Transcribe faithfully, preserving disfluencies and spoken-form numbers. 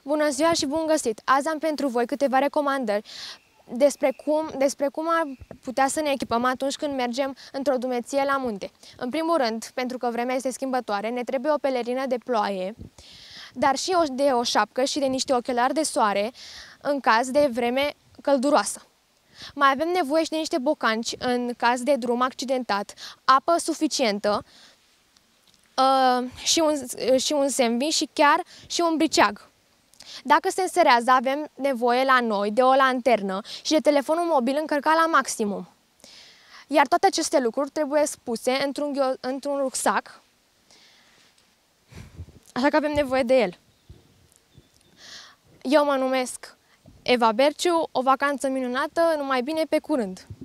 Bună ziua și bun găsit! Azi am pentru voi câteva recomandări despre cum, despre cum ar putea să ne echipăm atunci când mergem într-o drumeție la munte. În primul rând, pentru că vremea este schimbătoare, ne trebuie o pelerină de ploaie, dar și de o șapcă și de niște ochelari de soare în caz de vreme călduroasă. Mai avem nevoie și de niște bocanci în caz de drum accidentat, apă suficientă uh, și, un, și un sandwich și chiar și un briceag. Dacă se înserează, avem nevoie la noi de o lanternă și de telefonul mobil încărcat la maximum. Iar toate aceste lucruri trebuie spuse într-un într-un rucsac, așa că avem nevoie de el. Eu mă numesc Eva Berciu, o vacanță minunată, numai bine, pe curând!